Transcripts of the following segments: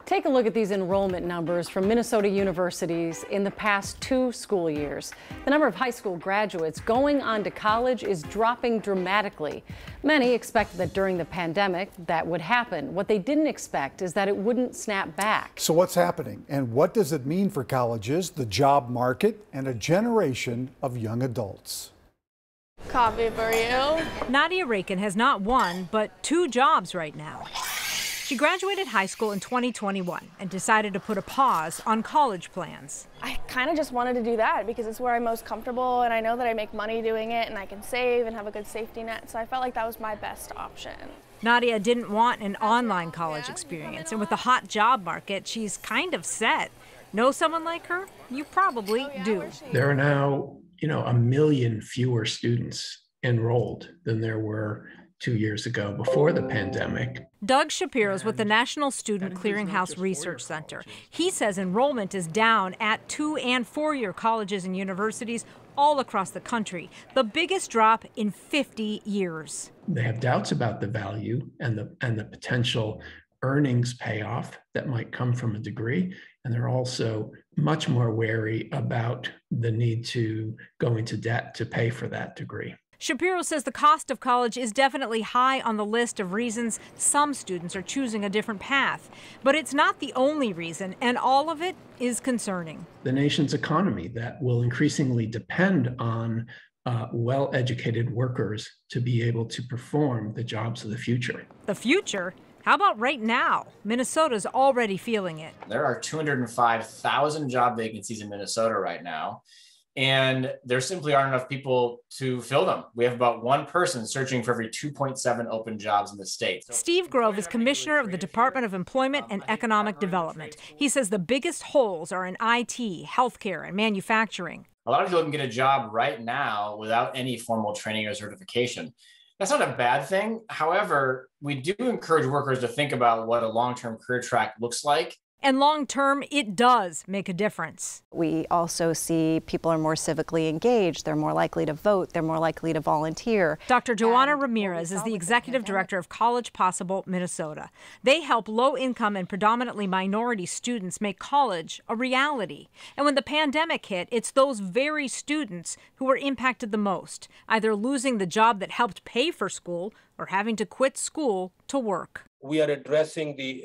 Take a look at these enrollment numbers from Minnesota universities in the past 2 school years. The number of high school graduates going on to college is dropping dramatically. Many expected that during the pandemic that would happen. What they didn't expect is that it wouldn't snap back. So what's happening, and what does it mean for colleges, the job market, and a generation of young adults? Coffee for you. Nadia Rakin has not one, but 2 jobs right now. She graduated high school in 2021 and decided to put a pause on college plans. I kind of just wanted to do that because it's where I'm most comfortable, and I know that I make money doing it and I can save and have a good safety net, so I felt like that was my best option. Nadia didn't want an online college experience, and with the hot job market, she's kind of set. Know someone like her? You probably do. There are now, 1 million fewer students enrolled than there were 2 years ago before the pandemic. Doug Shapiro's with the National Student Clearinghouse Research Center. He says enrollment is down at 2- and 4-year colleges and universities all across the country, the biggest drop in 50 years. They have doubts about the value and the potential earnings payoff that might come from a degree, and they're also much more wary about the need to go into debt to pay for that degree. Shapiro says the cost of college is definitely high on the list of reasons some students are choosing a different path. But it's not the only reason, and all of it is concerning. The nation's economy that will increasingly depend on well-educated workers to be able to perform the jobs of the future. The future? How about right now? Minnesota's already feeling it. There are 205,000 job vacancies in Minnesota right now. And there simply aren't enough people to fill them. We have about 1 person searching for every 2.7 open jobs in the state. Steve Grove is commissioner of the Department of Employment and Economic Development. He says the biggest holes are in IT, healthcare, and manufacturing. A lot of people can get a job right now without any formal training or certification. That's not a bad thing. However, we do encourage workers to think about what a long-term career track looks like. And long term, it does make a difference. We also see people are more civically engaged. They're more likely to vote. They're more likely to volunteer. Dr. Joanna Ramirez is the executive director of College Possible Minnesota. They help low-income and predominantly minority students make college a reality. And when the pandemic hit, it's those very students who were impacted the most, either losing the job that helped pay for school or having to quit school to work. We are addressing the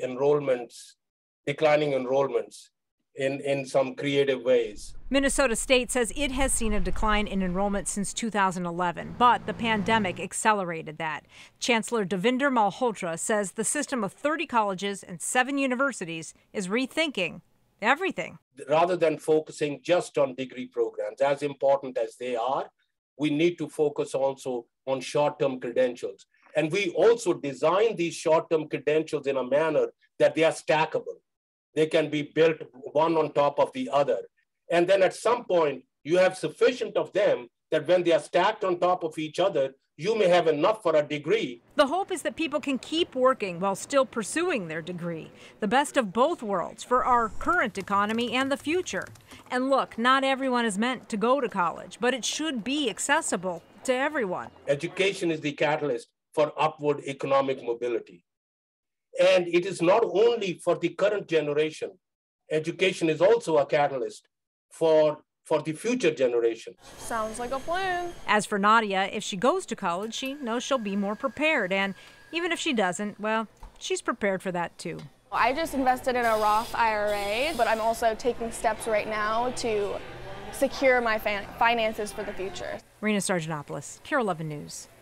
declining enrollments in some creative ways. Minnesota State says it has seen a decline in enrollment since 2011, but the pandemic accelerated that. Chancellor Devinder Malhotra says the system of 30 colleges and 7 universities is rethinking everything. Rather than focusing just on degree programs, as important as they are, we need to focus also on short-term credentials. And we also design these short-term credentials in a manner that they are stackable. They can be built one on top of the other. And then at some point, you have sufficient of them that when they are stacked on top of each other, you may have enough for a degree. The hope is that people can keep working while still pursuing their degree. The best of both worlds for our current economy and the future. And look, not everyone is meant to go to college, but it should be accessible to everyone. Education is the catalyst for upward economic mobility. And it is not only for the current generation. Education is also a catalyst for the future generation. Sounds like a plan. As for Nadia, if she goes to college, she knows she'll be more prepared. And even if she doesn't, well, she's prepared for that too. I just invested in a Roth IRA, but I'm also taking steps right now to secure my finances for the future. Rena Sargentopoulos, KARE 11 News.